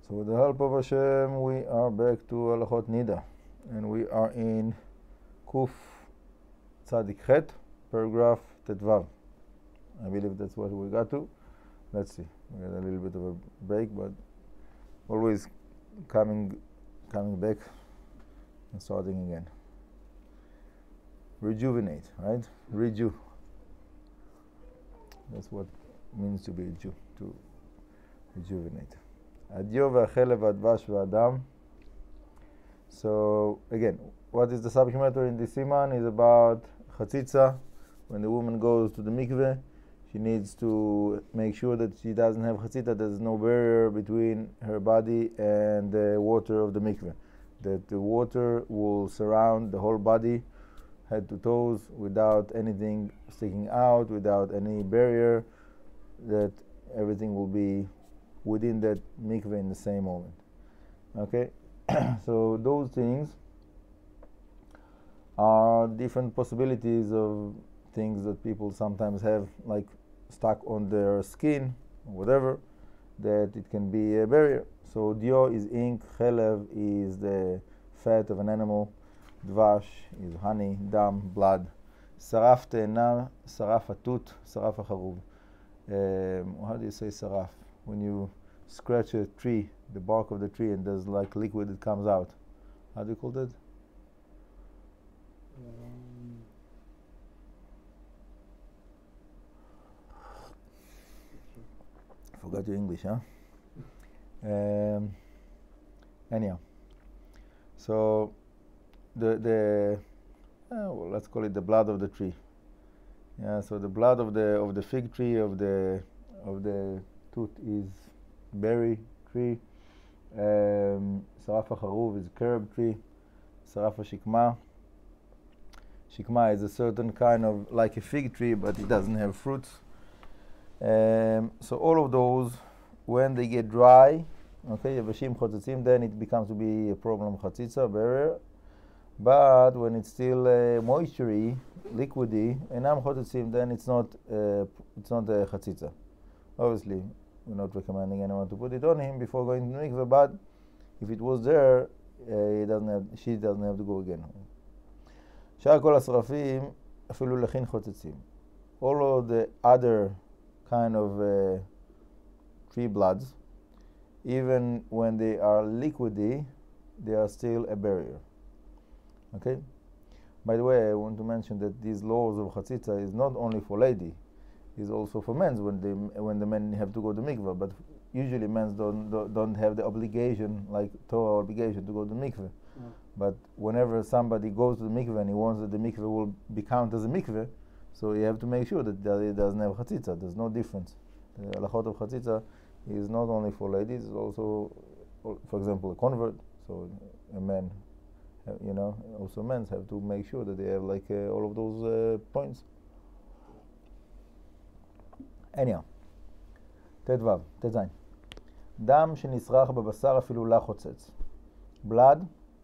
So with the help of Hashem, we are back to Halachot Nida, and we are in Kuf Tzadik Chet, paragraph Tetvav. I believe that's what we got to. Let's see. We had a little bit of a break, but always coming back and starting again. Rejuvenate, right? Reju. That's what it means to be a Jew, to rejuvenate. Adio v'achelev v'advash v'adam. So again, what is the subject matter in this siman is about chatzitza. When the woman goes to the mikveh, she needs to make sure that she doesn't have chatzitza. There's no barrier between her body and the water of the mikveh. That the water will surround the whole body, head to toes, without anything sticking out, without any barrier. That everything will be within that mikveh in the same moment. Okay, so those things are different possibilities of things that people sometimes have, like stuck on their skin or whatever, that it can be a barrier. So dio is ink, chelev is the fat of an animal, dvash is honey, dam, blood, saraf te'ena, saraf atut, saraf acharuv. How do you say saraf? When you scratch a tree, the bark of the tree, and there's like liquid that comes out. How do you call that? Forgot your English, huh? Anyhow, so well, let's call it the blood of the tree. Yeah, so the blood of the fig tree, of the tooth is berry tree. Saraf hacharuv is curb tree. Saraf hashikma. Shikma is a certain kind of, like a fig tree, but it doesn't have fruits. So all of those, when they get dry, okay, yavashim chotzitzim, then it becomes to be a problem, chatzitza, barrier. But when it's still moistury, liquidy, enam chotzitzim, then it's not a chatzitza. Obviously, we're not recommending anyone to put it on him before going to the mikveh, but if it was there, she doesn't have to go again. Shar kol asrafim afilu lechin chotzitzim. All of the other kind of tree bloods, even when they are liquidy, they are still a barrier. Okay? By the way, I want to mention that these laws of chatzitza is not only for lady, is also for men when the men have to go to mikveh. But usually men don't have the obligation, like Torah obligation, to go to mikveh. Yeah. But whenever somebody goes to the mikveh and he wants that the mikveh will be counted as a mikveh, so you have to make sure that it doesn't have chatzitza. There's no difference. The halachot of chatzitza is not only for ladies, it's also, for example, a convert. So a man, also men have to make sure that they have like all of those points. Anyhow, ט"ו, ט"ז. דם שנשרח בבשר אפילו לא חוצץ. Blood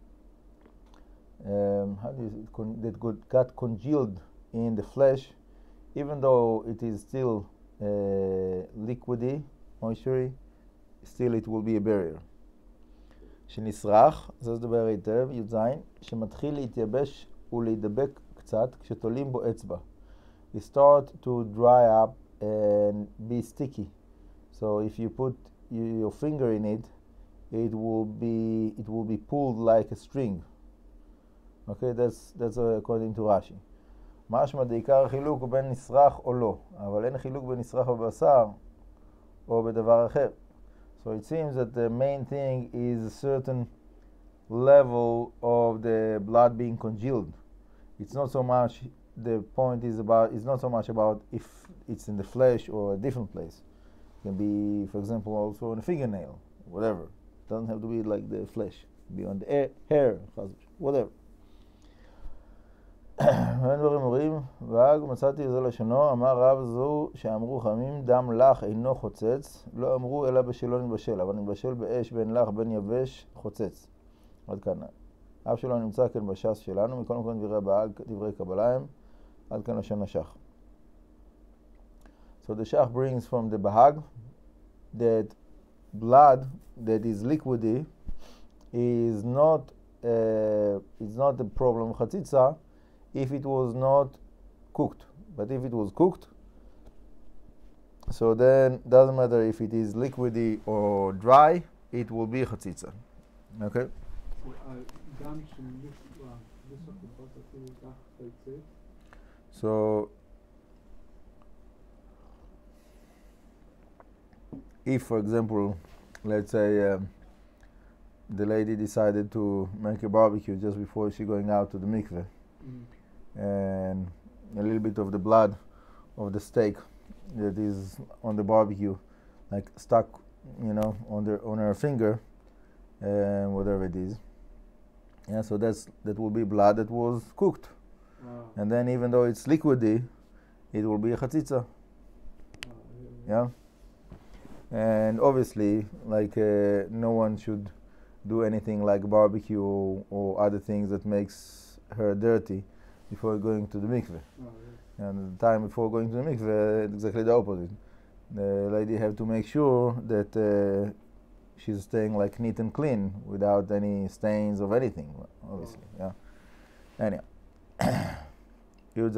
that got congealed in the flesh, even though it is still liquidy, moistury, still it will be a barrier. שנשרח, זה דבר היטב, י"ז, שמתחיל להתייבש ולהידבק קצת כשתולים בו אצבע. It start to dry up and be sticky. So if you put your finger in it, it will be pulled like a string. Okay, that's according to Rashi. משמע דעיקר החילוק הוא בין נשרח או לא, אבל אין חילוק בין נשרח בבשר או בדבר אחר. So it seems that the main thing is a certain level of the blood being congealed. It's not so much, the point is about, it's not so much about if it's in the flesh or a different place. It can be, for example, also in a fingernail, whatever. It doesn't have to be like the flesh. It can be on the hair, whatever. ואין דברים אומרים, ואג מצאתי זה לשונו, אמר רב זו שאמרו חמים דם לך אינו חוצץ, לא אמרו אלא בשלו נתבשל, אבל נתבשל באש בין לך בין יבש חוצץ. עד כאן. אף שלא נמצא כן בש"ס שלנו, מכל מקום דברי הבאג, דברי קבלה הם, עד כאן לשון השח. So the Shach brings from the Bahag that blood that is liquidy is not a problem of chatzitza if it was not cooked. But if it was cooked, so then doesn't matter if it is liquidy or dry, it will be chatzitza. Okay? So if, for example, let's say the lady decided to make a barbecue just before she going out to the mikveh, and a little bit of the blood of the steak that is on the barbecue, like stuck, on her finger, and whatever it is. Yeah, so that will be blood that was cooked. Wow. And then even though it's liquidy, it will be a chatzitza. Yeah. And obviously, like no one should do anything like barbecue or other things that makes her dirty before going to the mikveh. Oh, yeah. And the time before going to the mikveh, exactly the opposite. The lady have to make sure that she's staying like neat and clean without any stains of anything, obviously. Oh. Yeah. Anyhow. י"ז.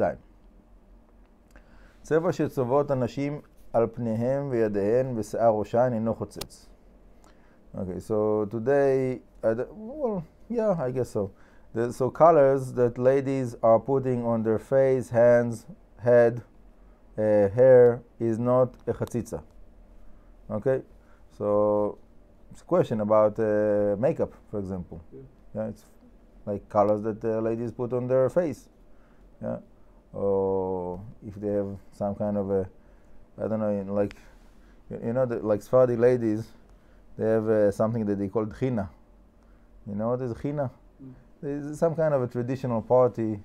צבע שצובעות הנשים על פניהם וידיהן ושיער ראשן אינו חוצץ. Okay, so today, well, yeah, I guess so. So colors that ladies are putting on their face, hands, head, hair is not a chatzitza. Okay, so it's a question about makeup, for example. Yeah, it's like colors that ladies put on their face. Yeah, or if they have some kind of a, I don't know, like, like Sephardi ladies, they have something that they call china. You know what is china? There's some kind of a traditional party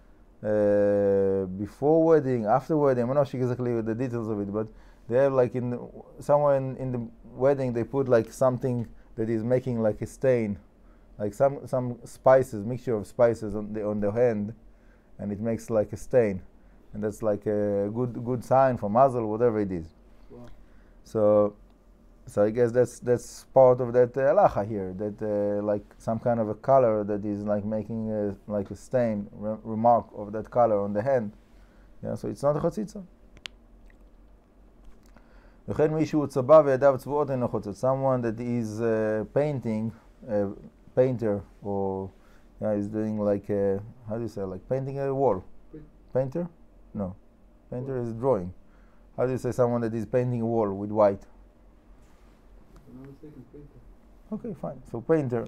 before wedding, after wedding. I'm not sure exactly the details of it, but they have like somewhere in the wedding they put like something that is making like a stain, like some spices, mixture of spices on the hand, and it makes like a stain, and that's like a good sign for mazel, whatever it is. Wow. So I guess that's part of that halacha here, that like some kind of a color that is like making like a stain, remark of that color on the hand. Yeah, so it's not a chatzitza. Someone that is painting, painter, or is doing like how do you say, like painting a wall? Painter? No, painter is drawing. How do you say someone that is painting a wall with white? Okay, fine. So painter,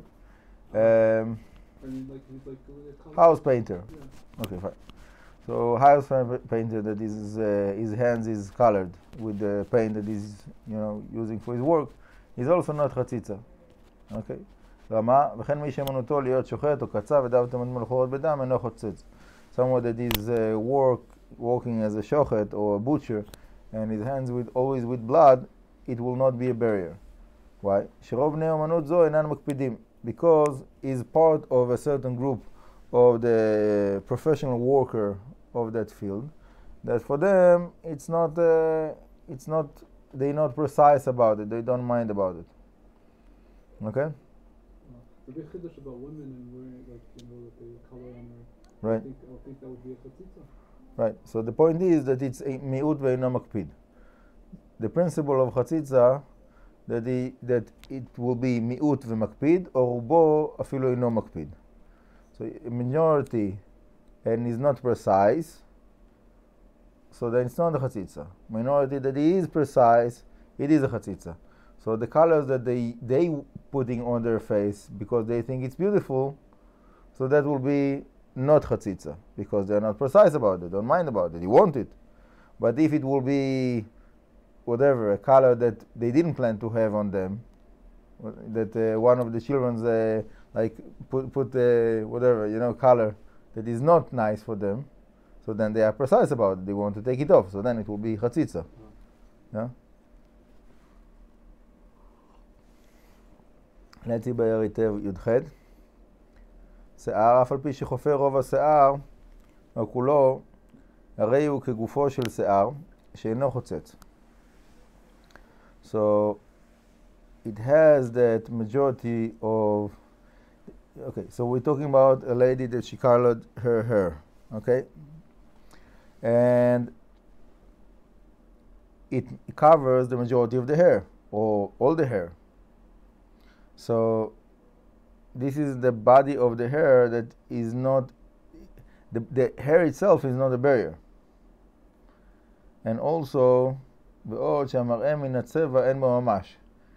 house painter. Yeah. Okay, fine. So house painter that is his hands is colored with the paint that is using for his work is also not chatzitza. Okay. רמה, וכן מי שאמנותו להיות שוחט או קצב ודאב תמד מלאכות בדם אינו חוצץ. Someone that is working as a shochet or a butcher and his hands always with blood, it will not be a barrier. Why? שרוב בני אומנות זו אינן מקפידים, because is part of a certain group of the professional worker of that field, that for them they're not precise about it, they don't mind about it. Okay? The big chiddush about women and wearing that they color on their, right. I think that would be a chatzitza. Right. So the point is that it's a mi'ut ve'ino makpid. The principle of chatzitza that it will be mi'ut ve'makpid or rubo afilu ino makpid. So a minority and is not precise, so then it's not a chatzitza. Minority that is precise, it is a chatzitza. So the colors that they putting on their face because they think it's beautiful, so that will be not chatzitza because they're not precise about it, don't mind about it, you want it. But if it will be whatever, a color that they didn't plan to have on them, that one of the children's like put whatever, color that is not nice for them, so then they are precise about it, they want to take it off, so then it will be chatzitza. Yeah? נתי בהר היטב י"ח שיער, אף על פי שחופר רוב השיער וכולו, הרי הוא כגופו של שיער שאינו חוצץ. So it has that majority of, okay, so we're talking about a lady that she colored her hair, okay? And it covers the majority of the hair, or all the hair. So this is the body of the hair that is not, the hair itself is not a barrier. And also, בעוד שהמראה מן הצבע אין בו ממש.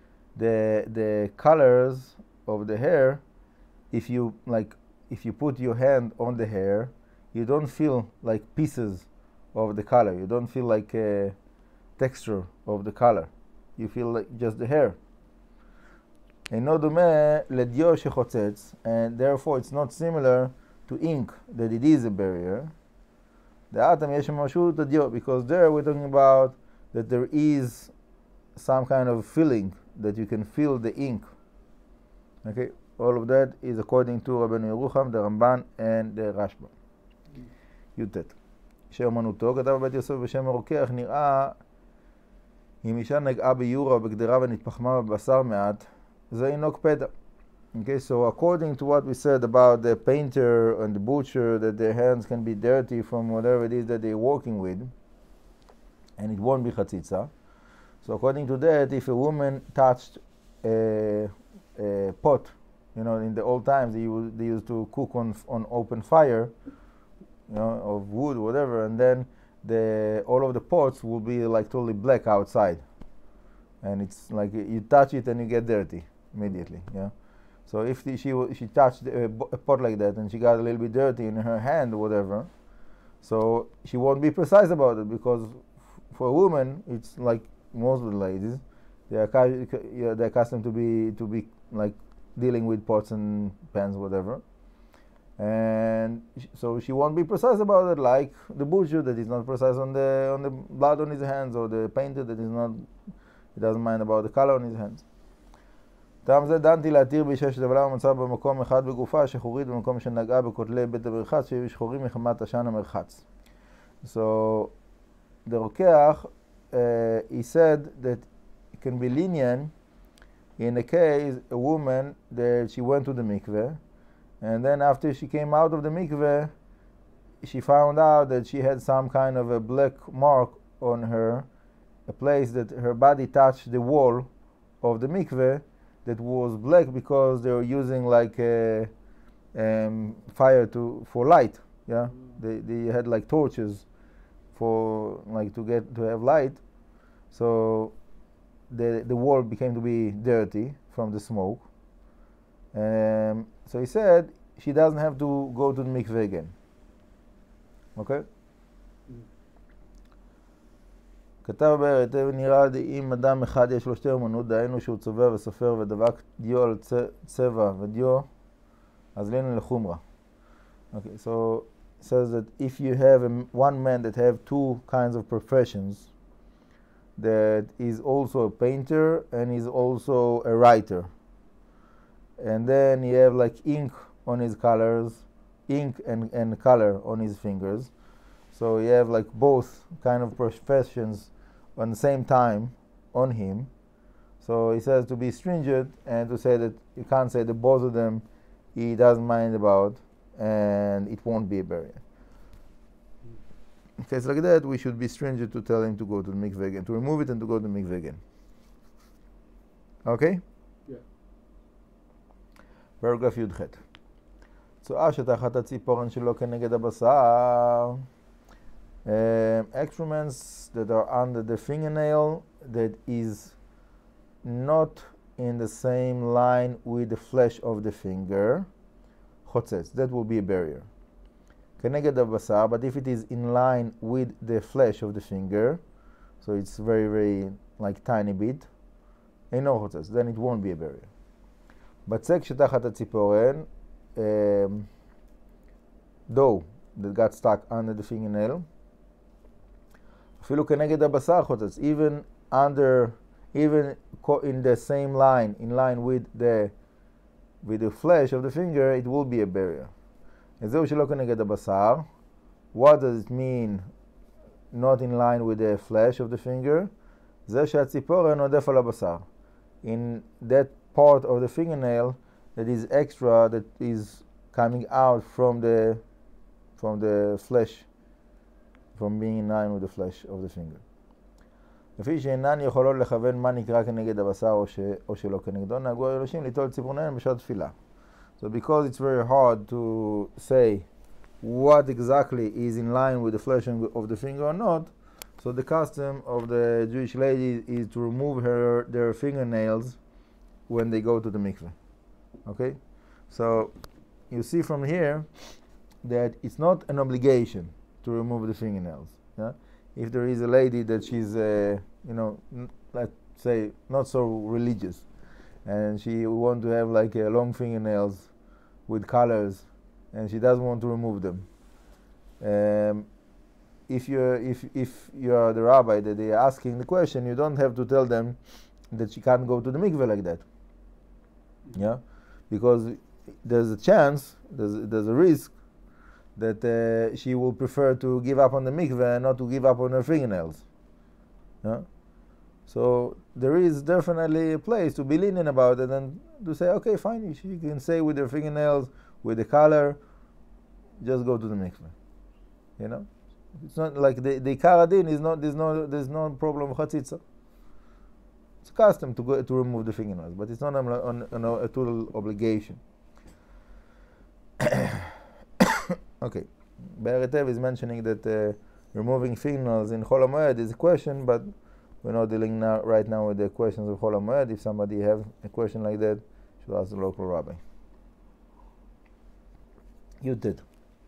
The colors of the hair, if you put your hand on the hair, you don't feel like pieces of the color. You don't feel like a texture of the color. You feel like just the hair. אינו דומה לדיו שחוצץ, and therefore it's not similar to ink, that it is a barrier. דעתם יש משמעות הדיו, because there we're talking about that there is some kind of feeling, that you can feel the ink. Okay, all of that is according to רבנו ירוחם, the Ramban, and the Rashba. י"ט. שאומנותו, כתב בית יוסף בשם הרוקח, נראה אם אישה נגעה ביורה או בגדרה ונתפחמה בבשר מעט, זה אינו קפדה. Okay, so according to what we said about the painter and the butcher, that their hands can be dirty from whatever it is that they're working with, and it won't be chatzitza. So according to that, if a woman touched a pot, you know, in the old times they used to cook on open fire, you know, of wood, whatever, and then all of the pots will be like totally black outside, and it's like you touch it and you get dirty immediately. Yeah. So if she touched a pot like that and she got a little bit dirty in her hand or whatever, so she won't be precise about it, because for a woman, it's like most of the ladies, they're accustomed to be like dealing with pots and pans, whatever, and so she won't be precise about it, like the butcher that is not precise on the blood on his hands, or the painter that is not, he doesn't mind about the color on his hands. טעם זה דנתי להתיר באישה שטבלה במצב במקום אחד בגופה, שחורית במקום שנגעה בכותלי בית המרחץ, שיהיו שחורים מחמת עשן המרחץ. So the רוקח, he said that it can be lenient in a case a woman that she went to the mikveh, and then after she came out of the mikveh, she found out that she had some kind of a black mark on her, a place that her body touched the wall of the mikveh, that was black because they were using like a fire for light. Yeah, they had like torches for like to have light. So the wall became to be dirty from the smoke. So he said she doesn't have to go to the mikveh again. Okay. כתב בהיטב נראה אם אדם אחד יש לו שתי אמנות, דהיינו שהוא צובע וסופר ודבק דיו על צבע ודיו, אז לנו לחומרה. Okay, so it says that if you have one man that have two kinds of professions, that is also a painter and is also a writer, and then you have like ink on his colors, ink and color on his fingers, so you have like both kind of professions on the same time on him. So he says to be stringent and to say that you can't say that both of them he doesn't mind about, and it won't be a barrier. In case like that, we should be stringent to tell him to go to the mikveh again, to remove it and to go to the mikveh again. Okay? Yeah. Paragraph י"ח. צואה שתחת הציפורן שלו כנגד הבשר. Excrements that are under the fingernail that is not in the same line with the flesh of the finger, חוצץ, that will be a barrier. כנגד הבשר, but if it is in line with the flesh of the finger, so it's very very like tiny bit, אינו חוצץ, then it won't be a barrier. בצק שתחת הציפורן, dough that got stuck under the fingernail, אפילו כנגד הבשר חוצץ, even in the same line, in line with the flesh of the finger, it will be a barrier. זהו שלא כנגד הבשר. What does it mean not in line with the flesh of the finger? זה שהציפורן עודף על הבשר. in that part of the fingernail that is extra, that is coming out from the flesh, from being in line with the flesh of the finger. לפי שאינן יכולות לכוון מה נקרא כנגד הבשר או שלא כנגדו, נהגו האלושים ליטול ציפורניהם בשעת תפילה. So because it's very hard to say what exactly is in line with the flesh of the finger or not, so the custom of the Jewish lady is to remove their fingernails when they go to the mikveh. Okay? So you see from here that it's not an obligation to remove the fingernails. Yeah? If there is a lady that she's, let's say, not so religious, and she wants to have like long fingernails with colors, and she doesn't want to remove them. If you're the rabbi that they are asking the question, you don't have to tell them that she can't go to the mikveh like that. Yeah, because there's a chance, there's a risk that she will prefer to give up on the mikveh and not to give up on her fingernails. Yeah? So there is definitely a place to be lenient about it and to say, okay, fine, she can say with her fingernails, with the color, just go to the mikveh. You know, it's not like the Ikar Adin is not. There's no problem with chatzitza. It's custom to remove the fingernails, but it's not a total obligation. Okay, Be'er Hetev is mentioning that removing fingernails in Chol HaMoed is a question, but we're not dealing right now with the questions of Chol HaMoed. If somebody have a question like that, should ask the local rabbi. Yutet.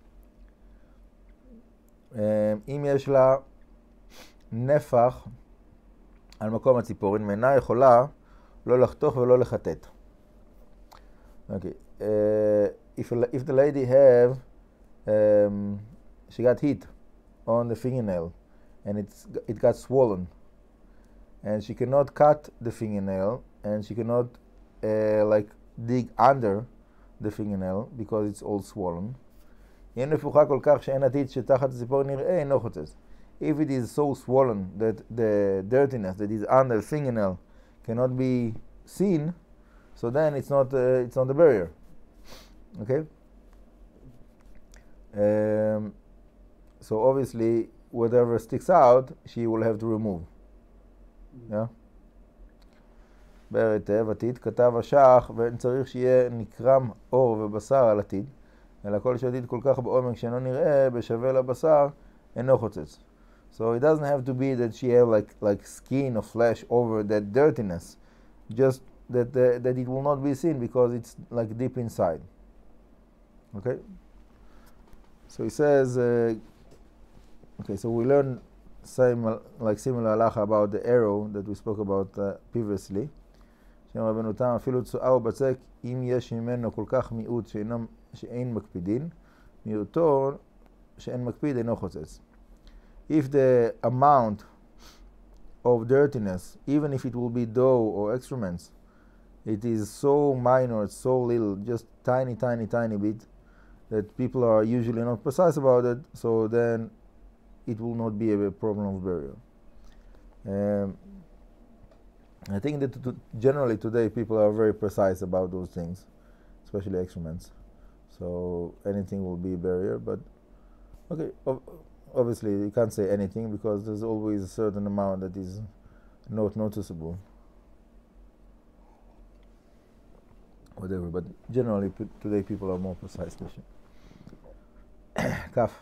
אם יש לה נפח על מקום הציפורן, אינה יכולה לא לחתוך ולא לחטט. Okay. If the lady have she got heat on the fingernail and it got swollen and she cannot cut the fingernail and she cannot like dig under the fingernail because it's all swollen. If it is so swollen that the dirtiness that is under the fingernail cannot be seen, so then it's not a barrier. Okay. So obviously, whatever sticks out, she will have to remove. Yeah. באר היטב, עתיד, כתב השח, ואין צריך שיהיה נקרם אור ובשר על עתיד, אלא כל שעתיד כל כך בעומק שאינו נראה, בשווה לבשר, אינו חוצץ. So it doesn't have to be that she have like skin or flesh over that dirtiness, just that it will not be seen because it's like deep inside. Okay? So he says, okay, so we learn similar halacha about the arrow that we spoke about previously. שם רבנו תם, אפילו צואה ובצק, אם יש ממנו כל כך מיעוט שאין מקפידין, מיעוטו שאין מקפיד אינו חוצץ. If the amount of dirtiness, even if it will be dough or excrements, it is so minor, so little, just tiny bit, that people are usually not precise about it, so then it will not be a problem of burial. I think that generally today people are very precise about those things, especially excrements. So anything will be a barrier, but okay, obviously you can't say anything because there's always a certain amount that is not noticeable. Whatever, but generally today people are more precise. Kaf.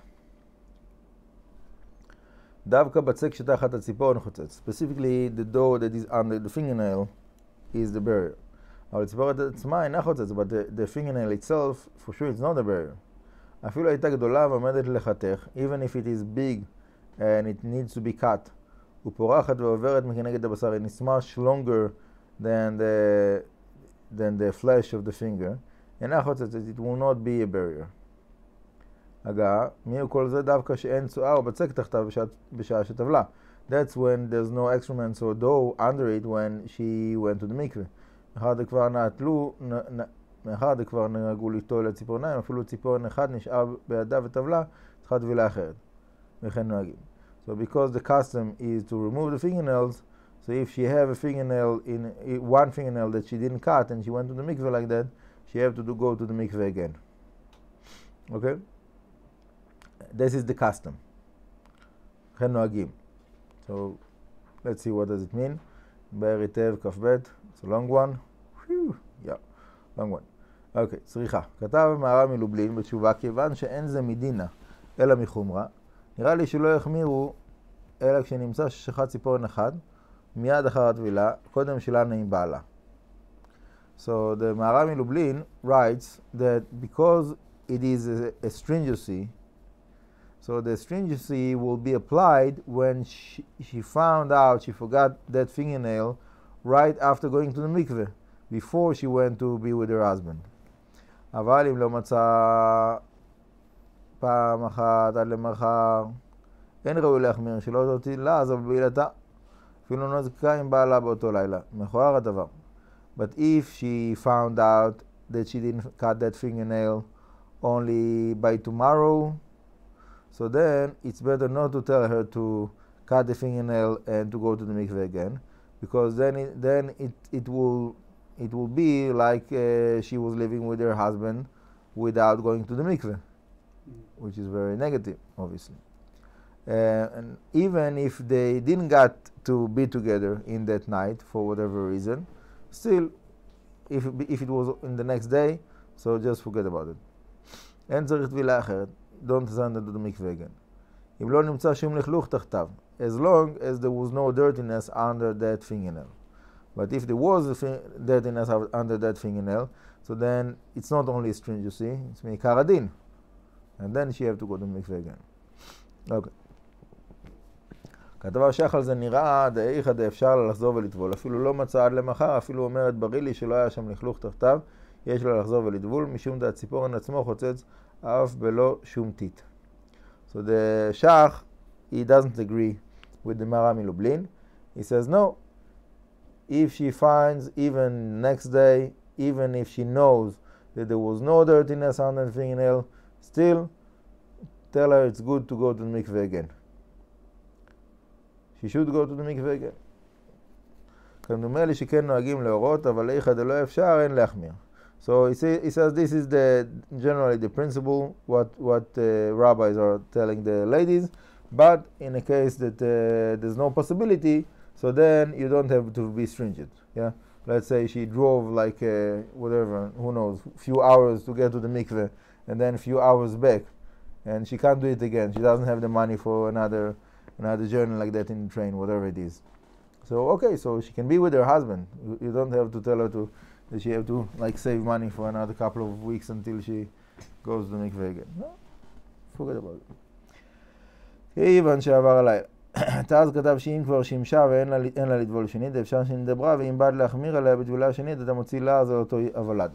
דווקא בצק שתחת הציפורן חוצץ. Specifically, the dough that is under the fingernail is the barrier. אבל הציפורת עצמה אינה חוצץ, but the fingernail itself, for sure, it's not a barrier. אפילו הייתה גדולה ועומדת לחתך, even if it is big and it needs to be cut, ופורחת ועוברת מכנגד הבשר, and it's much longer than the flesh of the finger, אינה חוצצת, it will not be a barrier. הגעה, מי הוא כל זה דווקא שאין צואה או בצק תחתיו בשעה שטבלה. That's when there's no excrements or dough under it when she went to the mikveh. מאחר דכבר נהגו ליטול לציפורניים, אפילו ציפורן אחד נשאר בידה וטבלה, צריכה טבילה אחרת. וכן נוהגים. So because the custom is to remove the fingernails, So if she have a fingernail one fingernail that she didn't cut and she went to the mikveh like that, she have to go to the mikveh again. Okay? This is the custom. chen noagim. So let's see what does it mean. Be'er Itev Kaf Bet. It's a long one. Whew. Yeah, long one. אוקיי, צריכה. כתב המהר"ל מלובלין בתשובה, כיוון שאין זה מדינה אלא מחומרה, נראה לי שלא יחמירו אלא כשנמצא ששחט ציפורן אחד, מיד אחר הטבילה, קודם שלנה עם בעלה. So the מהר"ל מלובלין writes that because it is a stringency, so the stringency will be applied when she found out she forgot that fingernail right after going to the mikveh, before she went to be with her husband. אבל אם לא מצא פעם אחת עד למחר, אין ראוי להחמיר שלא תטילה, אז בעילתה, אפילו לא נזקה עם בעלה באותו לילה. מכוער הדבר. But if she found out that she didn't cut that fingernail only by tomorrow, so then it's better not to tell her to cut the fingernail and to go to the mikveh again, because then it will be like she was living with her husband without going to the mikveh, which is very negative, obviously. And even if they didn't get to be together in that night for whatever reason, still, if it was in the next day, so just forget about it. אין צריך טבילה אחרת. Don't send it to the mikveh again. אם לא נמצא שום לכלוך תחתיו, as long as there was no dirtiness under that fingernail. But if there was dirtiness under that fingernail, so then it's not only stringency, it's מעיקר הדין. And then she have to go to mikveh again. Okay. כתב השחל זה נראה דאיכא דאפשר לה לחזור ולטבול. אפילו לא מצא עד למחר, אפילו אומרת ברי לי שלא היה שם לכלוך תחתיו, יש לו לחזור ולטבול, משום דהציפורן עצמו חוצץ אף בלא שום טיט. So the Shach, he doesn't agree with the מהר"ל מלובלין. He says no. If she finds even next day, even if she knows that there was no dirtiness on the fingernail, still tell her it's good to go to the mikveh again. She should go to the mikveh again. כמדומה לי שכן נוהגים להורות, אבל איכא דלא אפשר, אין להחמיר. So he says this is generally the principle, what rabbis are telling the ladies, but in a case that there's no possibility, so then you don't have to be stringent. Yeah, let's say she drove like whatever, who knows, few hours to get to the mikveh, and then a few hours back, and she can't do it again. She doesn't have the money for another journey like that in the train, whatever it is. So okay, so she can be with her husband. You don't have to tell her that she have to like save money for another couple of weeks until she goes to the mikveh again. No, forget about it. כיוון שעבר הלילה. תאז כתב שאם כבר שימשה ואין לה לטבול שנית, אפשר שנדברה, ואם בא להחמיר עליה בטבילה שנית, אתה מוציא לה זה אותו הוולד.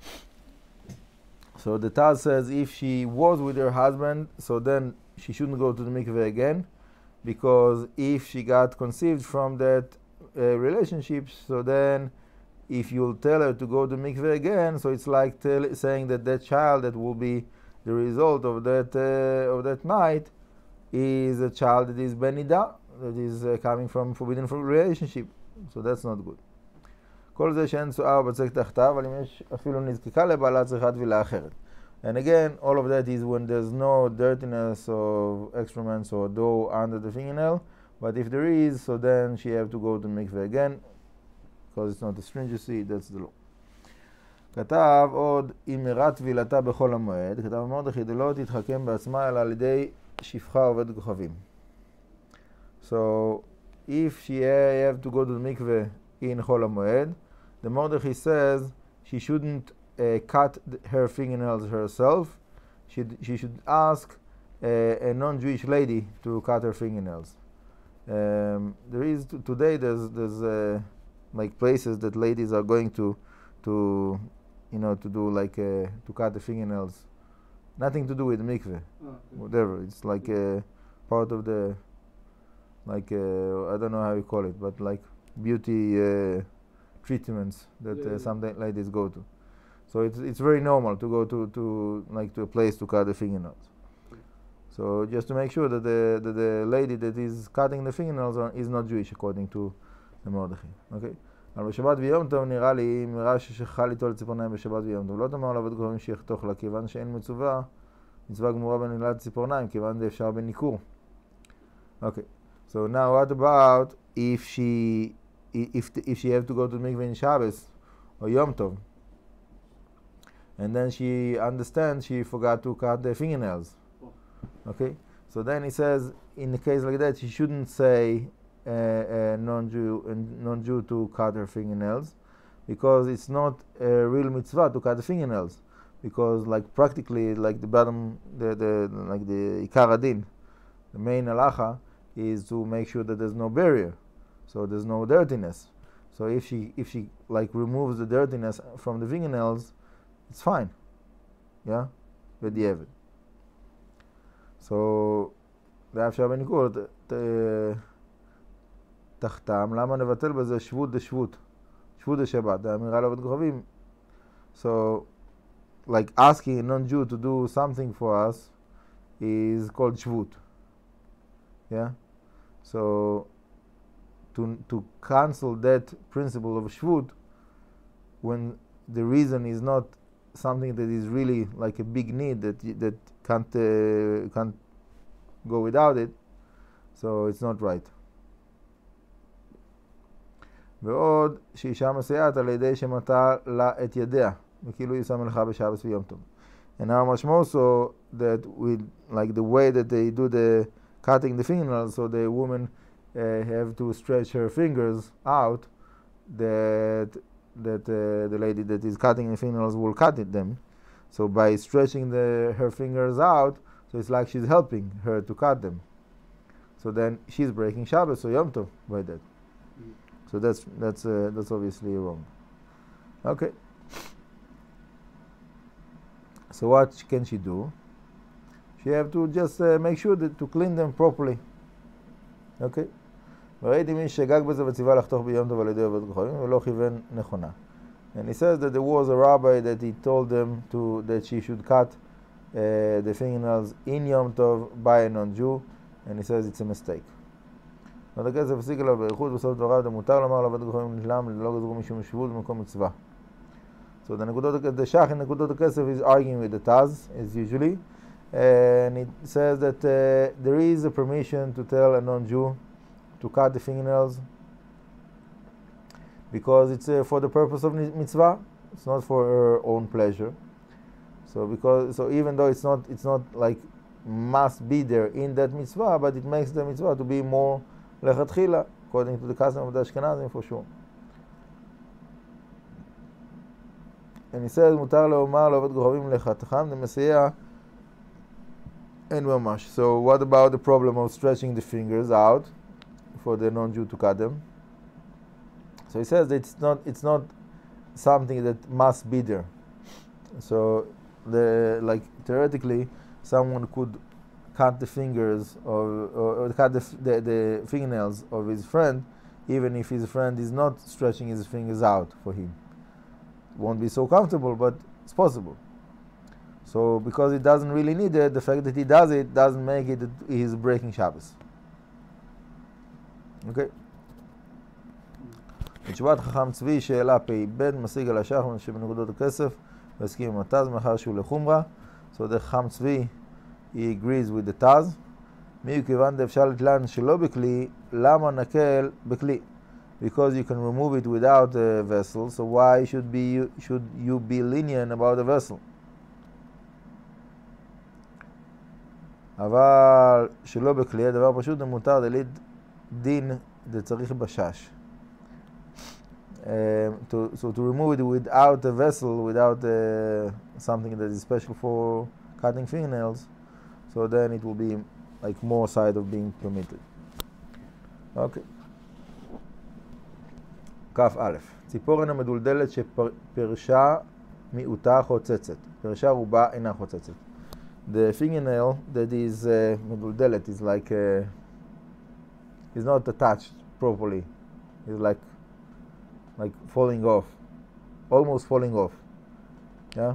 So the Taz says if she was with her husband, so then she shouldn't go to the mikveh again, because if she got conceived from that relationship, so then if you'll tell her to go to mikveh again, so it's like saying that child that will be the result of that night is a child that is benidah, that is coming from forbidden relationship. So that's not good. כל זה שאין צואה בצק תחתיו, אבל אם יש אפילו נזקקה לבעלה צריכה טבילה אחרת. And again, all of that is when there's no dirtiness of excrements or dough under the fingernail, but if there is, so then she have to go to mikveh again, because it's not a stringency, that's the law. כתב עוד, אם אירעה טבילתה בכל המועד, כתב מרדכי דלא תתחכם בעצמה, אלא על ידי שפחה עובד כוכבים. So, if she have to go to the mikveh in חול המועד, the Mordechai says she shouldn't cut her fingernails herself. She should ask a non-Jewish lady to cut her fingernails. There is today there's like places that ladies are going to do like to cut the fingernails. Nothing to do with mikveh, whatever. It's like part of the like I don't know how you call it, but like beauty treatments that some ladies go to. So it's very normal to go to a place to cut the fingernails. So just to make sure that the lady that is cutting the fingernails is not Jewish according to למרדכי, אוקיי? אבל בשבת ויום טוב נראה לי, אם נראה ששכחה ליטול ציפורניים בשבת ויום טוב. לא תאמר לעבוד גורמים שיחתוך לה, כיוון שאין מצווה גמורה בנעילת ציפורניים, כיוון זה אפשר בניכור. אוקיי, so now what about if she have to go to mikveh in Shabbos or Yom Tov, and then she understands she forgot to cut the fingernails. Okay, so then he says in a case like that she shouldn't say non-Jew to cut her fingernails, because it's not a real mitzvah to cut the fingernails, because like practically like the bottom the Ikar Adin, the main halacha is to make sure that there's no barrier, so there's no dirtiness. So if she like removes the dirtiness from the fingernails, it's fine. Yeah, b'diavad. So זה אפשר בניכור תחתם, למה נבטל בזה שבות דשבות, שבות דשבת, האמירה לעבוד כוכבים. So like asking a non-Jew to do something for us is called shvut. Yeah, so to cancel that principle of shvut, when the reason is not something that is really like a big need that can't go without it, so it's not right. ועוד שאישה מסייעת על ידי שמטה לה את ידיה, וכאילו היא עושה מלאכה בשבס ויום טוב. And how much more so that with like the way that they do the cutting the fingernails, so the woman have to stretch her fingers out, that the lady that is cutting the fingernails will cut them. So by stretching her fingers out, so it's like she's helping her to cut them. So then she's breaking Shabbos or Yom Tov by that. So that's obviously wrong. Okay. So what can she do? She have to just make sure to clean them properly. Okay. וראיתי מי שגג בזה וציווה לחתוך ביום טוב על ידי עובד כוכבים ולא כיוון נכונה. And he says that there was a rabbi that he told them that she should cut the fingernails in Yom Tov by a non-Jew, and he says it's a mistake. ועוד הכסף הפסיק עליו באיכות בסוף דבריו, ומותר לומר לעבוד כוכבים נשלם ללא גזרו משום שבות במקום מצווה. So the Shach in Nekudot HaKesef is arguing with the Taz, as usually, and it says that there is a permission to tell a non-Jew to cut the fingernails because it's for the purpose of mitzvah. It's not for her own pleasure. So even though it's not like must be there in that mitzvah, but it makes the mitzvah to be more lechatchila, according to the custom of the Ashkenazim for sure. And he says, מותר לאומר לעובד כוכבים לחתכם, למסייע אין ממש. So what about the problem of stretching the fingers out for the non-Jew to cut them? So he says that it's not something that must be there. So theoretically, someone could cut the fingers or cut the fingernails of his friend, even if his friend is not stretching his fingers out for him. Won't be so comfortable, but it's possible. So because he doesn't really need it, the fact that he does it doesn't make it that he's breaking Shabbos. Okay. בתשובת חכם צבי שאלה פ"ב משיג על השח שבנקודות הכסף והסכים עם התז מאחר שהוא לחומרה. So the חכם צבי he agrees with the תז. מי כיוון דאפשר לתלן שלא בכלי, למה נקל בכלי? Because you can remove it without a vessel, so why should you be lenient about the vessel? אבל שלא בכלי, הדבר פשוט מותר דלית דין דצריך בשש. So to remove it without a vessel, without something that is special for cutting fingernails, so then it will be like more side of being permitted. Okay. כף א', ציפורן המדולדלת שפרשה מיעוטה חוצצת. פרשה רובה אינה חוצצת. The fingernail that is מדולדלת is like is not attached properly. It's like falling off, almost falling off. Yeah.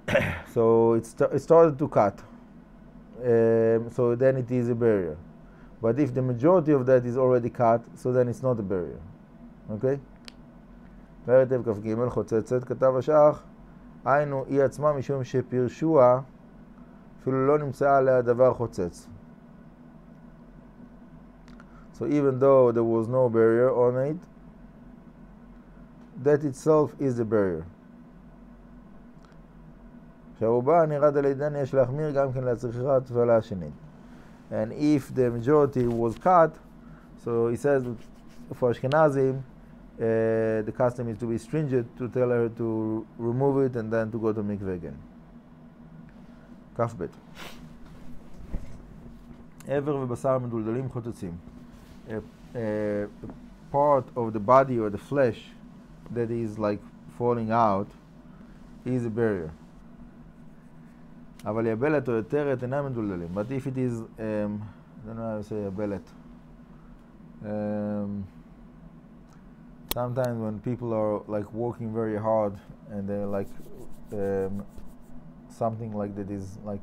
So it started to cut. So then it is a barrier. But if the majority of that is already cut, so then it's not a barrier. Okay? והרטב כ"ג חוצצת, כתב השח, היינו היא עצמה משום שפרשוה, אפילו לא נמצא עליה דבר חוצץ. So even though there was no barrier on it, that itself is the barrier. שהרובה נרד על ידן יש להחמיר גם כן לצריכת תפלה השנית. And if the majority was cut, so he says for Ashkenazim, the custom is to be stringent, to tell her to remove it and then to go to mikveh again. כ"ב עבר ובשר מדולדלים חוצצים. A part of the body or the flesh that is like falling out is a barrier. אבל יבלת או יתרת אינם מדולדלים. But if it is, I don't know how to say יבלת. Sometimes when people are like working very hard and they're like something like that is like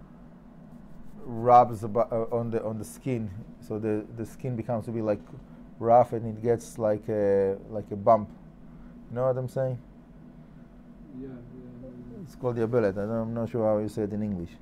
rubs on the skin, so the skin becomes to be like rough and it gets like a bump. You know what I'm saying? Yeah. It's called yabelet. I'm not sure how you say it in English.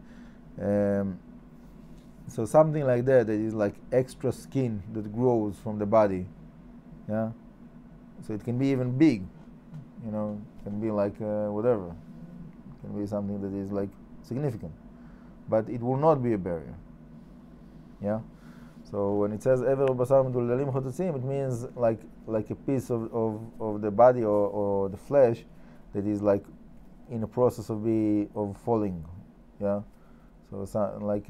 So something like that is like extra skin that grows from the body. Yeah. So it can be even big. You know, it can be like whatever. It can be something that is like significant. But it will not be a barrier. Yeah. So when it says ever basar meduldalim chotetzim, it means like a piece of the body or the flesh that is like in a process of falling. Yeah. So it's not like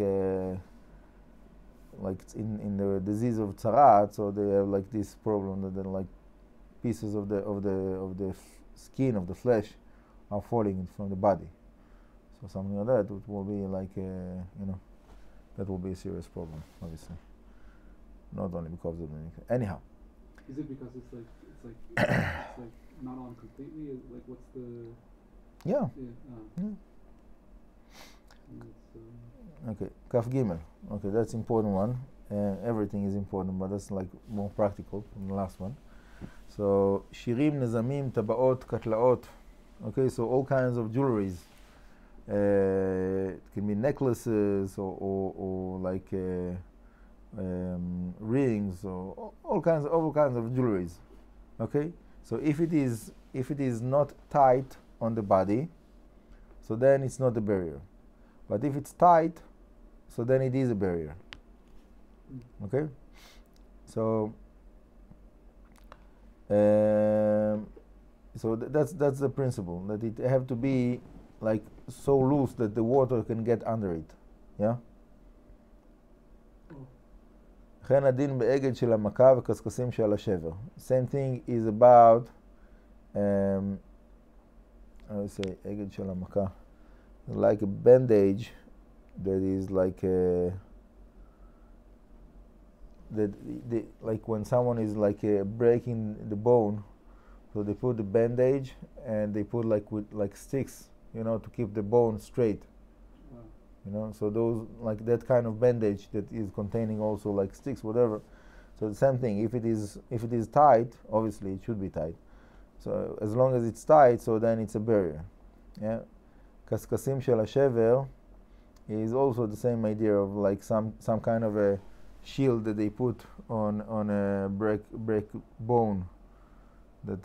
in the disease of tzarat, so they have like this problem that like pieces of the skin of the flesh are falling from the body. So something like that, it will be like that will be a serious problem, obviously. Not only because of the anyhow. Is it because it's like not on completely? Like what's the? Yeah. Okay, Kaf Gimel. Okay, that's important one. Everything is important, but that's like more practical than the last one. So shirim, nezamim, tabaot, katlaot. Okay, so all kinds of jewelries. It can be necklaces or like rings or all kinds of jewelries. Okay, so if it is not tight on the body, so then it's not a barrier. But if it's tight, so then it is a barrier. Okay, so that's the principle, that it have to be like so loose that the water can get under it. Yeah. וכן הדין באגד של המכה וקשקשים שעל השבר. Same thing is about I would say אגד של המכה, like a bandage that is like like when someone is like breaking the bone, so they put the bandage and they put like sticks, you know, to keep the bone straight. You know, so those like that kind of bandage that is containing also like sticks, whatever. So the same thing. If it is tight, obviously it should be tight. So as long as it's tight, so then it's a barrier. Yeah. קשקשים של השבר is also the same idea of like some kind of a shield that they put on a break bone that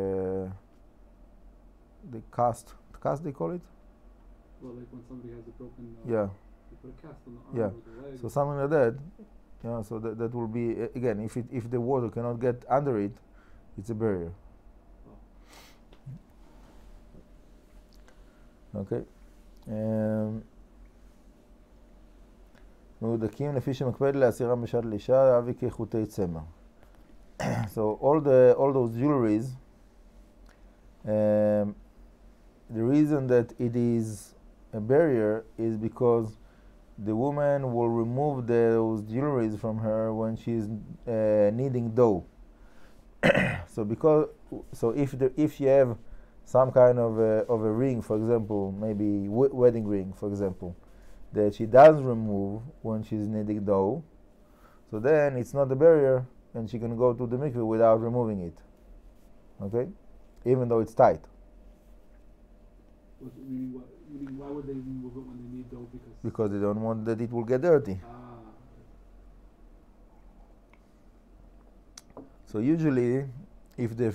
they cast they call it. Well, like when somebody has a broken yeah, you put a cast on the arm or the leg. So something like that. Yeah, so that will be again, if the water cannot get under it, it's a barrier. Okay. מהודקים לפי שמקפד להסירם בשעת לאישה אבי כחוטי צמר. So all those jewelries, the reason that it is a barrier is because the woman will remove those jewelries from her when she's kneading dough. So if you have some kind of a ring, for example, maybe wedding ring, for example, that she does remove when she's kneading dough, So then it's not a barrier, and she can go to the mikveh without removing it. Okay? Even though it's tight. Meaning why would they remove it when they need dough? Because they don't want that it will get dirty. So usually, if the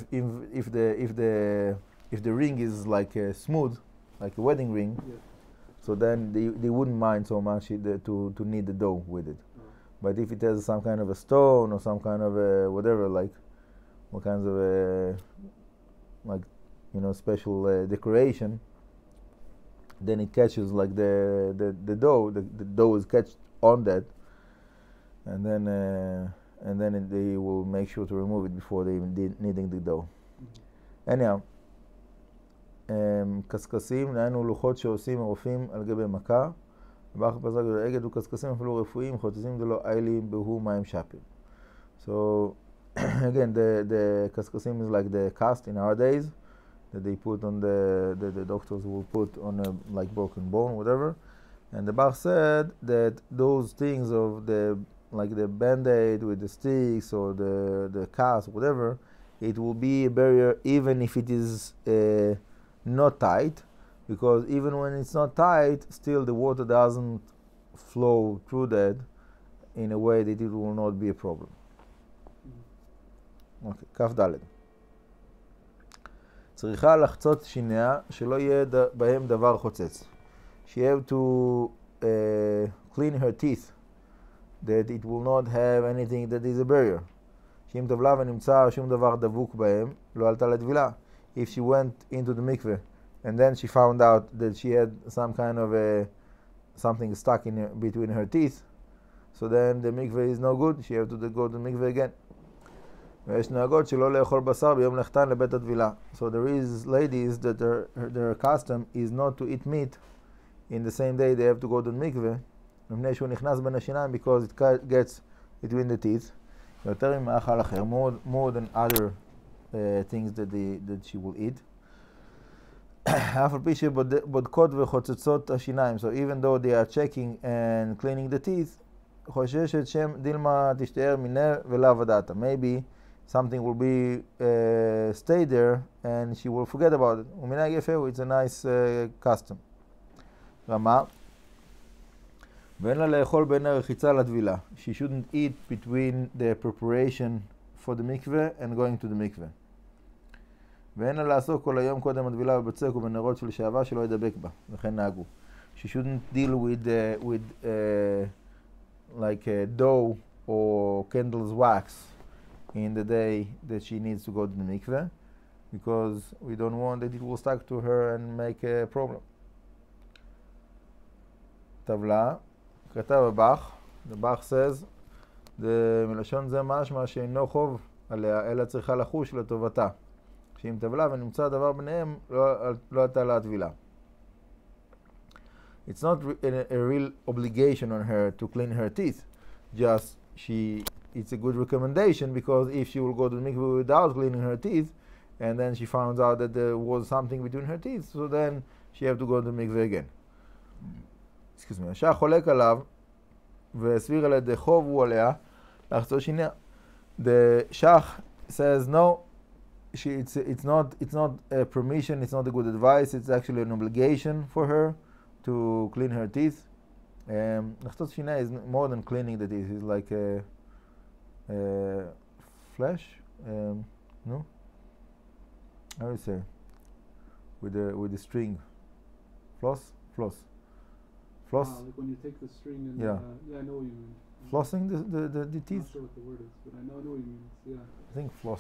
ring is like smooth, like a wedding ring, yeah. so then they wouldn't mind so much to knead the dough with it. But if it has some kind of a stone or some kind of a whatever, like what kinds of like special decoration, then it catches like the dough. The dough is catched on that, and then they will make sure to remove it before they even kneading the dough. Anyhow, קשקשים, נהיינו לוחות שעושים הרופאים על גבי מכה, ובאח פזק ולאגד וקשקשים אפילו רפואיים, חוצצים דלו איילים בהו מים שפים. So, again, the קשקשים is like the cast in our days, that they put on the doctors will put on a like broken bone, whatever. And the Bach said that those things of the band-aid with the sticks or the cast, whatever, it will be a barrier even if it is not tight, because even when it's not tight, still the water doesn't flow through that in a way that it will not be a problem. Okay, כ"ד. צריכה לחצות שיניה שלא יהיה בהם דבר חוצץ. She have to clean her teeth, that it will not have anything that is a barrier. שאם טבלה ונמצא שום דבר דבוק בהם, לא עלתה לטבילה. If she went into the mikveh and then she found out that she had some kind of something stuck between her teeth, so then the mikveh is no good. She have to go to the mikveh again. ויש נהגות שלא לאכול בשר ביום לכתן לבית הטבילה. So there is ladies that their custom is not to eat meat in the same day they have to go to the mikveh, מפני שהוא נכנס בין השיניים, because it gets between the teeth. יותר ממאכל אחר, more than other things that she will eat. אף על פי שבודקות וחוצצות השיניים, so even though they are checking and cleaning the teeth, חוששת שם דילמה תשתער מנר ולאו ודעתה. Maybe something will be stay there and she will forget about it. ומנהג יפה, it's a nice custom. רמה, ואין לה לאכול בין הרחיצה לטבילה. She shouldn't eat between the preparation for the mikveh and going to the mikveh. ואין לה לעסוק כל היום קודם הטבילה בבצק ובנרות של שעבה שלא ידבק בה. וכן נהגו. She shouldn't deal with like dough or candles wax in the day that she needs to go to the mikveh, because we don't want that it will stuck to her and make a problem. טבלה, כתב הבח, the Bach says, מלשון זה משמע שאינו חוב עליה, אלא צריכה לחוש לטובתה. שאם טבלה ונמצא דבר ביניהם, לא הייתה לה טבילה. It's not a real obligation on her to clean her teeth, just it's a good recommendation, because if she will go to the mikveh without cleaning her teeth, and then she found out that there was something between her teeth, so then she have to go to the mikveh again. Excuse me. השח חולק עליו, והסביר על ידי חוב הוא עליה, לחצות שיניה. The shach says no, it's not a permission, it's not a good advice, it's actually an obligation for her to clean her teeth. לחצות שיניה is more than cleaning the teeth, it's like a flesh, no? How do you say? With the string. Floss? Floss. Floss? Like when you take the string and yeah, I know what you mean. Flossing the teeth? I'm not sure what the word is, but I know what you mean. Yeah. I think floss.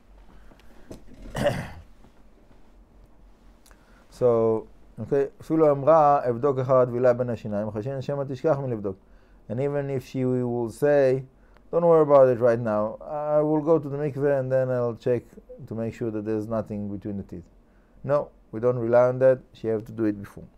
So, okay, אפילו אמרה, אבדוק אחר הטבילה בין השיניים, חשין שמא תשכח מלבדוק. And even if she will say, don't worry about it right now, I will go to the mikveh and then I'll check to make sure that there's nothing between the teeth. No, we don't rely on that, she have to do it before.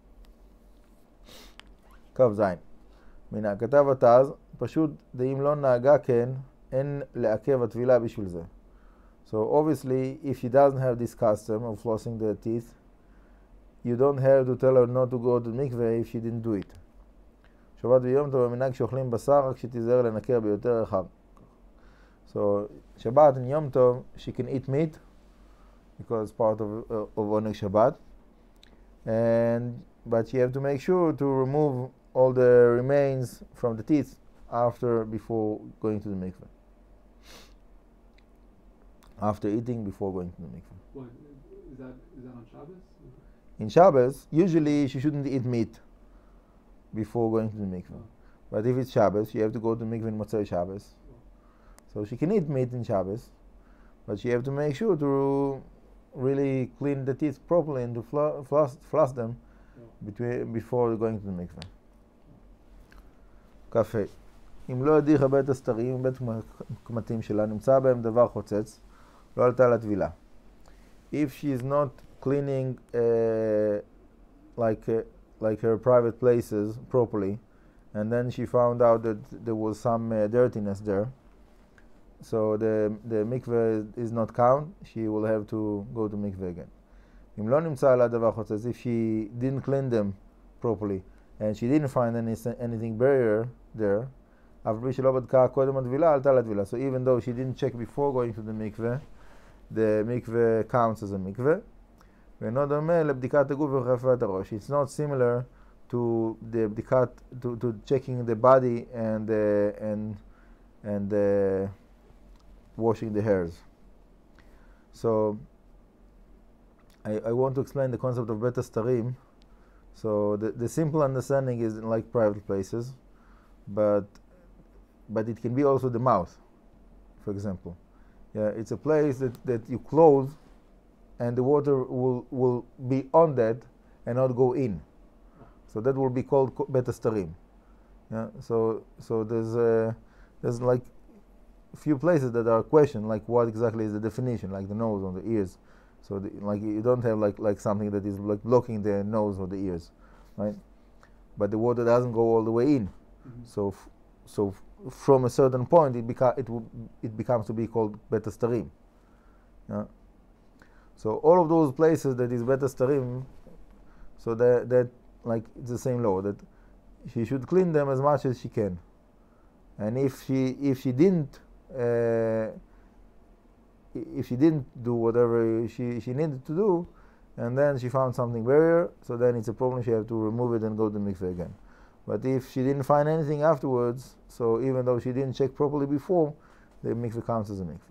קו זין. מן הכתב התז, פשוט דאם לא נהגה כן, אין לעכב הטבילה בשביל זה. So obviously, if she doesn't have this custom of flossing the teeth, you don't have to tell her not to go to the mikveh if she didn't do it. שבת ויום טוב במנהג שאוכלים בשר, רק שתיזהר לנקר ביותר רחב. So Shabbat and Yom Tov, she can eat meat because part of Oneg Shabbat, but you have to make sure to remove all the remains from the teeth before going to the mikveh. After eating, before going to the mikveh. What is that on Shabbos? In Shabbos, usually she shouldn't eat meat before going to the mikveh. Oh. But if it's Shabbos, you have to go to the mikveh in Motzei Shabbos. So she can eat meat in Shabbos, but she have to make sure to really clean the teeth properly and to floss them before going to the mikveh. קפה. אם לא הדיחה בית הסתרים, בית קמטים שלה, נמצא בהם דבר חוצץ, לא עלתה לטבילה. If she is not cleaning like her private places properly, and then she found out that there was some dirtiness there, so the mikveh is not count, she will have to go to mikveh again. אם לא נמצא עליה דבר חוצץ, if she didn't clean them properly, and she didn't find anything barrier there, אף בלי שלא בדקה קודם הטבילה, עלתה לטבילה. So even though she didn't check before going to the mikveh counts as a mikveh. ואינו דומה לבדיקת הגוף וחפיית הראש. It's not similar to the בדיקת, to checking the body and washing the hairs. So I want to explain the concept of bet hastarim. So the simple understanding is like private places, but it can be also the mouth, for example. Yeah, it's a place that you close, and the water will be on that and not go in. So that will be called bet hastarim. Yeah. So there's like a few places that are questioned, like what exactly is the definition, like the nose or the ears. So like you don't have like something that is like blocking the nose or the ears, right? But the water doesn't go all the way in. Mm-hmm. So from a certain point it becomes to be called bet hastarim. Yeah. So all of those places that is bet hastarim, so that like it's the same law that she should clean them as much as she can. And if she didn't do whatever she needed to do, and then she found something barrier, so then it's a problem. She have to remove it and go to mikveh again. But if she didn't find anything afterwards, so even though she didn't check properly before, the mikveh counts as a mikveh.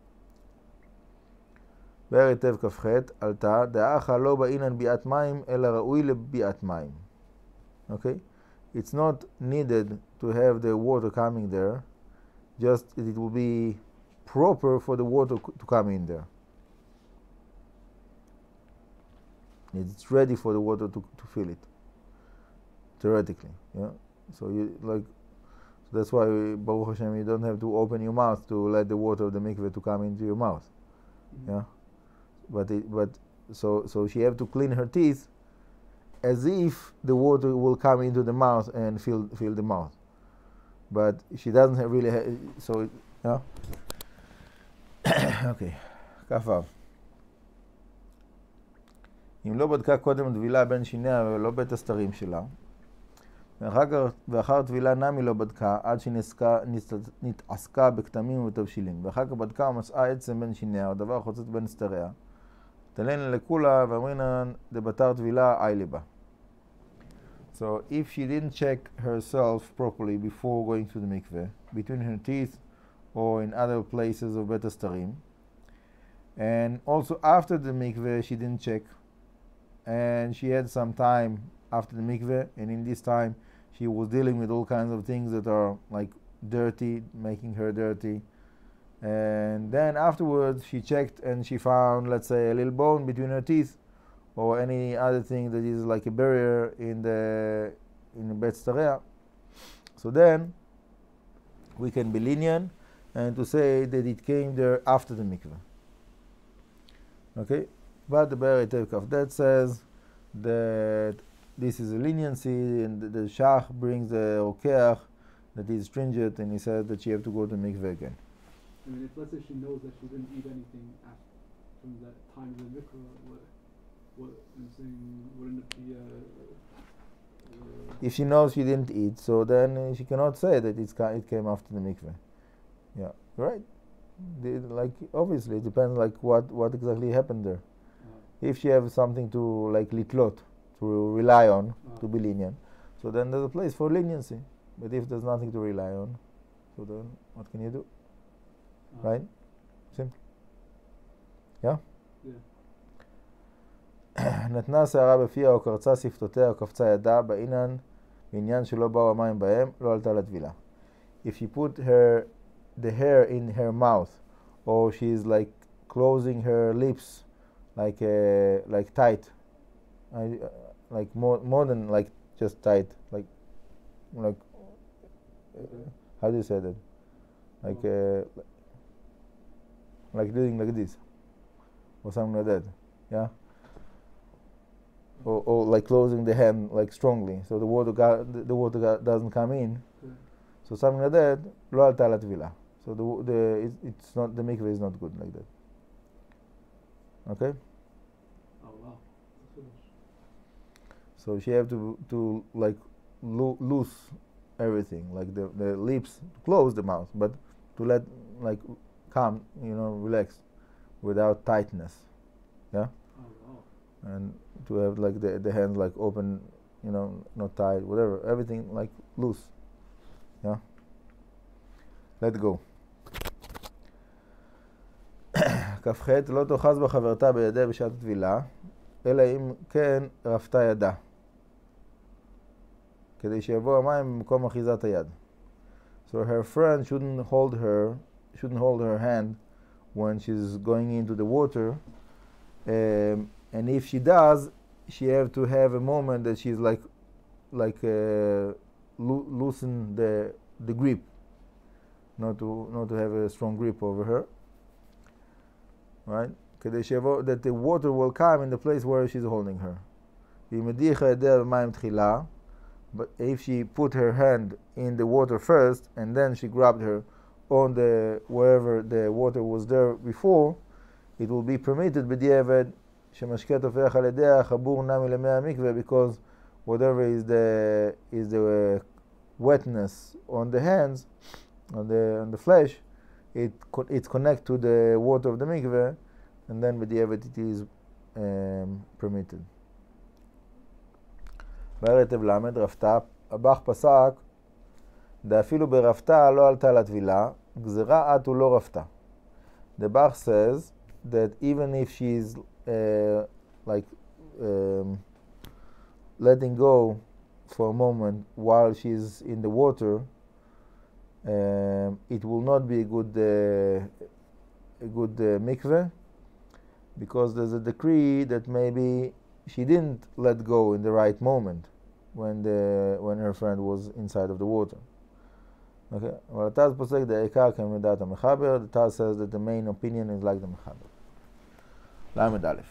באר היטב כ"ח עלתה דאחה לא באינן ביאת מים אלא ראוי לביאת מים. Okay, it's not needed to have the water coming there, just it will be proper for the water to come in there. It's ready for the water to fill it, theoretically. Yeah. So that's why Baruch Hashem you don't have to open your mouth to let the water of the mikveh to come into your mouth. Mm-hmm. Yeah. But so she have to clean her teeth as if the water will come into the mouth and fill the mouth. But she doesn't really have, so yeah. אוקיי, כ"ו. אם לא בדקה קודם טבילה בין שיניה ולא בית הסתרים שלה, ואחר טבילה נמי לא בדקה עד שנתעסקה בכתמים ובתבשילים, ואחר כך בדקה ומצאה עצם בין שיניה, או דבר חוצץ בין סתריה, תלן לכולה ואמרינן דבתר טבילה אי ליבה. So if she didn't check herself properly before going to the mikveh, between her teeth or in other places of bet hastarim, and also after the mikveh she didn't check, and she had some time after the mikveh, and in this time she was dealing with all kinds of things that are like dirty, making her dirty, and then afterwards she checked and she found, let's say, a little bone between her teeth or any other thing that is like a barrier in the bet hastaria. So then we can be lenient and to say that it came there after the mikveh. Okay, but the Be'er Heitev Kaf says that this is a leniency, and the Shach brings the Rokeach that is stringent, and he says that she have to go to mikveh again. I mean, if let's say she knows that she didn't eat anything from that time of the mikveh, what I'm saying, wouldn't it be if she knows she didn't eat, so then she cannot say that it came after the mikveh. Yeah, right. Like obviously it depends like what exactly happened there. If she has something to like litlot, to rely on, to be lenient, so then there's a place for leniency. But if there's nothing to rely on, so then what can you do? Right? Simple. Yeah? נתנה שערה בפיה או קרצה שפתותיה או קפצה ידה בעניין שלא באו המים בהם, לא עלתה לטבילה. If she put the hair in her mouth, or she's like closing her lips like tight, like more than like just tight, like how do you say that? Like doing like this or something like that, yeah. Or like closing the hand like strongly, so the water doesn't come in. So something like that, לא עלתה לטבילה. So it's not, the mikveh is not good like that. Okay. Oh wow. So she have to like loose everything, like the lips, to close the mouth, but to let like calm, relax, without tightness. Yeah. Oh wow. And to have like the hands like open, not tight, whatever, everything like loose. Yeah. Let go. כ"ח לא תאחז בחברתה בידיה בשעת הטבילה, אלא אם כן רפתה ידה, כדי שיבוא המים במקום אחיזת היד. So her friend shouldn't hold her hand when she's going into the water, and if she does, she have to have a moment that she's like loosen the grip, not to have a strong grip over her, right? כדי שיבוא, that the water will come in the place where she's holding her. והיא מדיחה ידיה במים תחילה, but if she put her hand in the water first and then she grabbed her on wherever the water was there before, it will be permitted בדיעבד שמשקה תופח על ידיה חבור נמי למי המקווה, because whatever is the wetness on the hands, on the flesh, it's connected to the water of the mikveh, and then b'diavad it is permitted. ברטב למד רפתה, הבח פסק, דאפילו ברפתה לא עלתה לטבילה, גזרה עד ולא רפתה. The Bach says that even if she's letting go for a moment while she's in the water, it will not be a good mikveh, because there's a decree that maybe she didn't let go in the right moment when her friend was inside of the water. Okay, well, Taz posek de'ikar k'midat ha'mechaber. The Taz says that the main opinion is like the mechaber. Lamed Aleph.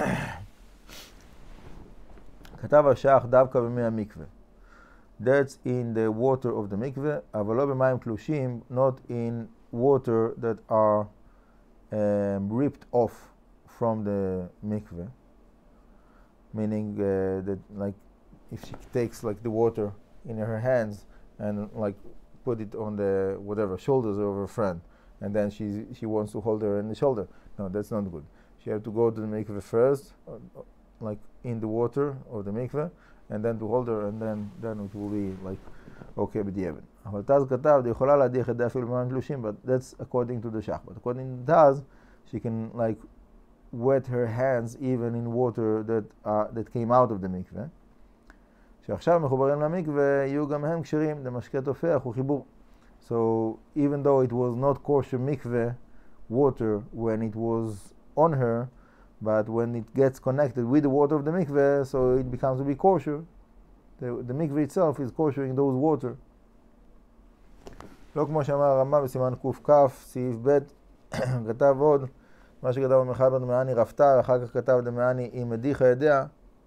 כתב השח דווקא במי המקווה. That's in the water of the mikveh, אבל לא במים תלושים, not in water that are ripped off from the mikveh. Meaning that like if she takes like the water in her hands and like put it on the whatever shoulders of her friend, and then she wants to hold her in the shoulder. No, that's not good. She have to go to the mikveh first, like in the water of the mikveh, and then to hold her, and then it will be like okay b'diavad. אבל תז כתב, היא יכולה להדיח את זה אפילו במים תלושים, but that's according to the shach. But according to Taz, she can like wet her hands even in water that came out of the mikveh. שעכשיו מחוברים למקווה יהיו גם הם כשרים, למשקה תופח וחיבור. So even though it was not kosher mikveh water when it was on her, but when it gets connected with the water of the mikveh, so it becomes to be kosher. The mikveh itself is kosher in those water. לא כמו שאמר הרמב"ם בסימן קכ, סעיף ב', כתב עוד, מה שכתב במחבר דמעני רפתה, ואחר כך כתב דמעני אם מדיחה ידיה,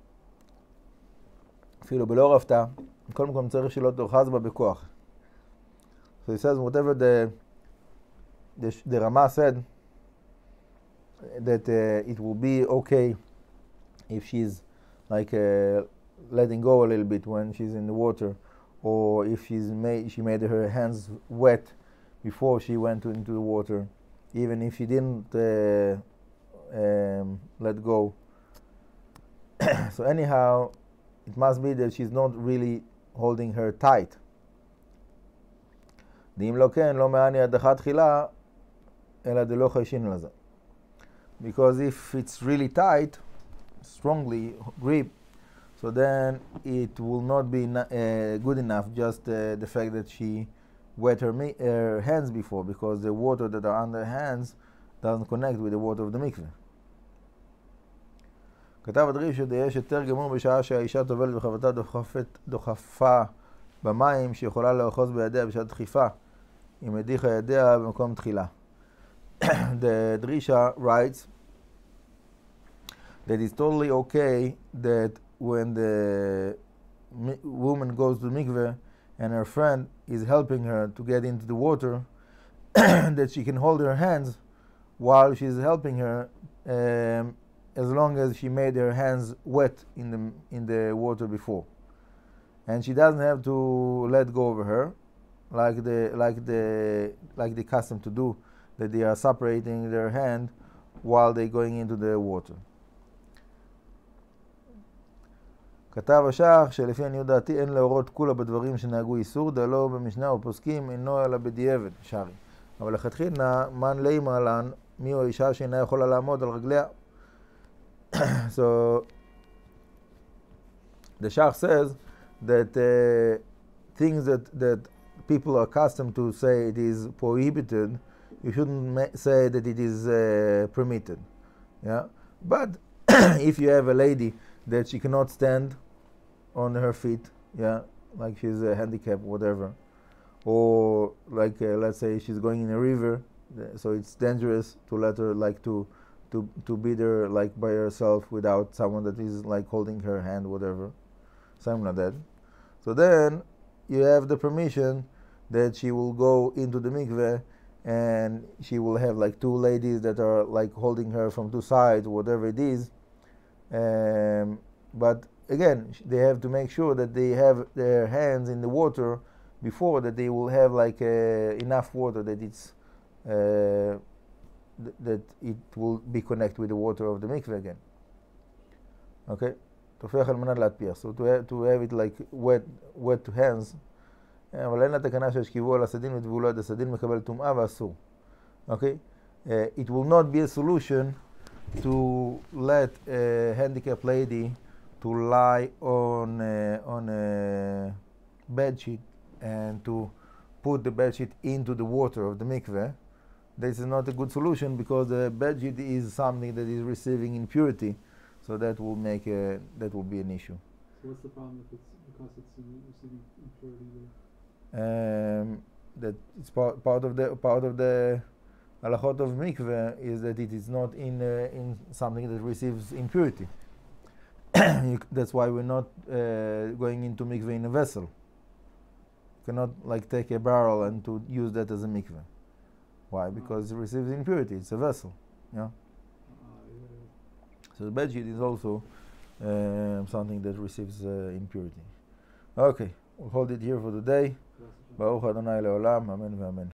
אפילו בלא רפתה, מכל מקום צריך שלא תאחז בה בכוח. So he says whatever the Rama said, that it will be okay if she's like letting go a little bit when she's in the water, or if she made her hands wet before she went into the water, even if she didn't let go. So anyhow, it must be that she's not really holding her tight. דאם לא כן, לא מעני הדחה תחילה, אלא דלא חיישין לזה. Because if it's really tight, strongly grip, so then it will not be good enough, just the fact that she wet her hands before, because the water that are on the hands doesn't connect with the water of the mikveh. כתב הדרישה יש יותר גמור בשעה שהאישה טובלת וחבטה דוחפה במים שיכולה לאחוז בידיה בשעת דחיפה אם הדיחה ידיה במקום תחילה. The Drisha writes that it's totally okay that when the woman goes to the mikveh and her friend is helping her to get into the water, that she can hold her hands while she's helping her, as long as she made her hands wet in the water before, and she doesn't have to let go of her, like the custom to do, that they are separating their hand while they're going into the water. כתב השח שלפי עניות דעתי אין להורות כולה בדברים שנהגו איסור, דלא במשנה ופוסקים אינו אלא בדיעבד שרי. אבל לכתחילה מן לימה לן מי או אישה שאינה יכולה לעמוד על רגליה. So the Shach says that things that people are accustomed to say it is prohibited, you shouldn't say that it is permitted. Yeah, but if you have a lady that she cannot stand on her feet, yeah, like she's handicapped, whatever, or like let's say she's going in a river, so it's dangerous to let her like to be there like by herself without someone that is like holding her hand, whatever, something like that. So then you have the permission that she will go into the mikveh and she will have like two ladies that are like holding her from two sides, whatever it is. But again, they have to make sure that they have their hands in the water before, that they will have like enough water that it's that it will be connected with the water of the mikveh again. Okay, תופח על מנת להטפיח. So to have it like wet hands. אבל אין לתקנה שהשכיבו על הסדין וטבעו לו עד הסדין מקבל טומאה ואסור. Okay, it will not be a solution to let a handicapped lady to lie on a bed sheet and to put the bed sheet into the water of the mikveh. This is not a good solution because the bed sheet is something that is receiving impurity, so that will make that will be an issue. So what's the problem if it's because it's receiving impurity That it's part of the halachot of mikveh is that it is not in something that receives impurity. That's why we're not going into mikveh in a vessel. You cannot like take a barrel and to use that as a mikveh. Why? Because it receives impurity. It's a vessel. Yeah. So the bed sheet is also something that receives impurity. Okay, we'll hold it here for today. Baruch Adonai leolam. Amen v'amen.